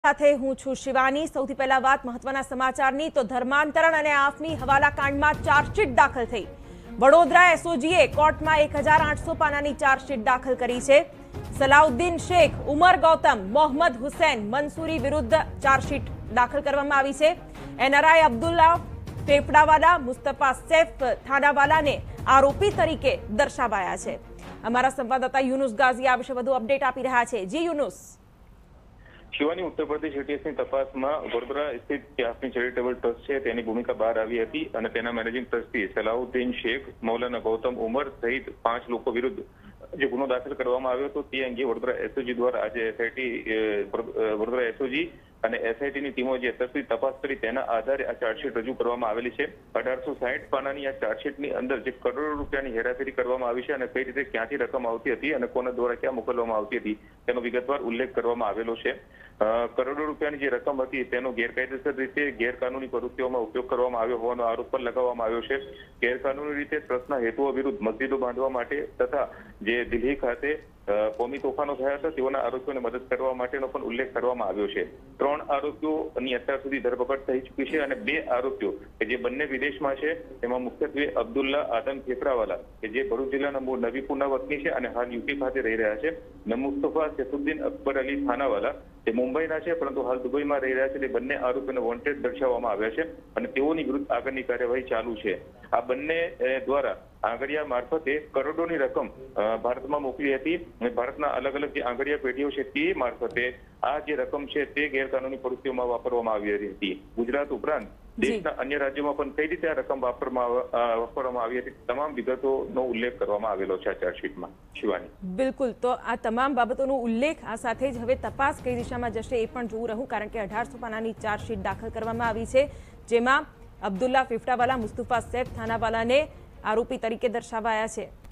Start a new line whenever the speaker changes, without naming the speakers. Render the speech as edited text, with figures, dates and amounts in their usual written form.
સાથે હું છું શિવાની। સૌથી પહેલા વાત મહત્વના સમાચારની તો ધર્માંતરણ અને આફમી હવાલા કાંડમાં ચાર્જશીટ દાખલ થઈ। વડોદરા એસઓજીએ કોર્ટમાં 1800 પાનાની ચાર્જશીટ દાખલ કરી છે। સલાઉદ્દીન શેખ, ઉમર ગૌતમ, મોહમ્મદ હુસૈન મંસૂરી વિરુદ્ધ ચાર્જશીટ દાખલ કરવામાં આવી છે। એનઆરઆઈ અબ્દુલ્લા ફેફડાવાલા, મુસ્તફા સૈફ થાનાવાલાને આરોપી તરીકે દર્શાવાયા છે। અમારા સંવાદદાતા યુનુસ ગાઝી આ વિશે વધુ અપડેટ આપી રહ્યા છે। જી યુનુસ।
શિવાની, ઉત્તર પ્રદેશ એટીએસની તપાસમાં વડોદરા સ્થિત AFMI ચેરિટેબલ ટ્રસ્ટ છે તેની ભૂમિકા બહાર આવી હતી અને તેના મેનેજિંગ ટ્રસ્ટી સલાઉદ્દીન શેખ, મૌલાના ગૌતમ ઉમર સહિત 5 લોકો વિરુદ્ધ જે ગુનો દાખલ કરવામાં આવ્યો હતો તે અંગે વડોદરા એસઓજી દ્વારા આજે વડોદરા એસઓજી અને એસઆઈટીની ટીમો જે તસવીર તપાસ કરી તેના આધારે આ ચાર્જશીટ રજૂ કરવામાં આવેલી છે। 1860 પાનાની આ ચાર્જશીટની અંદર જે કરોડો રૂપિયાની હેરાફેરી કરવામાં આવી છે અને કઈ રીતે ક્યાંથી રકમ આવતી હતી અને કોના દ્વારા ક્યાં મોકલવામાં આવતી હતી તેનો વિગતવાર ઉલ્લેખ કરવામાં આવેલો છે। કરોડો રૂપિયાની જે રકમ હતી તેનો ગેરકાયદેસર રીતે ગેરકાનૂની પ્રવૃત્તિઓમાં ઉપયોગ કરવામાં આવ્યો હોવાનો આરોપ પણ લગાવવામાં આવ્યો છે। ગેરકાનૂની રીતે ટ્રસ્ટના હેતુઓ વિરુદ્ધ મસ્જિદો બાંધવા માટે તથા જે દિલ્હી ખાતે કોમી તોફાનો થયા હતા તેઓના આરોપીઓને મદદ કરવા માટેનો પણ ઉલ્લેખ કરવામાં આવ્યો છે। 3 આરોપીઓની અત્યાર સુધી ધરપકડ થઈ ચૂકી છે અને 2 આરોપીઓ કે જે બંને વિદેશમાં છે તેમાં મુખ્યત્વે અબ્દુલ્લા આદમ ફેફડાવાલા કે જે ભરૂચ જિલ્લાના મૂળ નવીપુરના વતની છે અને હાલ યુપી ખાતે રહી રહ્યા છે, અને મુસ્તફા સૈફુદ્દીન અકબર અલી થાનાવાલા જે મુંબઈના છે પરંતુ હાલ દુબઈમાં રહી રહ્યા છે। તે બંને આરોપીઓને વોન્ટેડ દર્શાવવામાં આવ્યા છે અને તેઓની વિરુદ્ધ આગળની કાર્યવાહી ચાલુ છે। આ બંને દ્વારા આંગળીયા મારફતે કરોડોની રકમ ભારતમાં મોકલી હતી અને ભારતના અલગ અલગ જે આંગળીયા પેઢીઓ છે તે મારફતે આ જે રકમ છે તે ગેરકાનૂની પ્રવૃત્તિઓમાં વાપરવામાં આવી હતી। ગુજરાત ઉપરાંત દેશના અન્ય રાજ્યોમાં પણ કઈ રીતે આ રકમ વાપરવામાં આવી હતી તમામ વિગતોનો ઉલ્લેખ કરવામાં આવેલો છે આ ચાર્જશીટમાં। શિવાની,
બિલકુલ, તો આ તમામ બાબતોનો ઉલ્લેખ આ સાથે જ હવે તપાસ કઈ દિશામાં જશે એ પણ જોવું રહ્યું, કારણ કે 1800 પાનાની ચાર્જશીટ દાખલ કરવામાં આવી છે જેમાં અબ્દુલ્લા ફેફડાવાલા, મુસ્તફા સૈફ થાનાવાલાને આરોપી તરીકે દર્શાવાયા છે।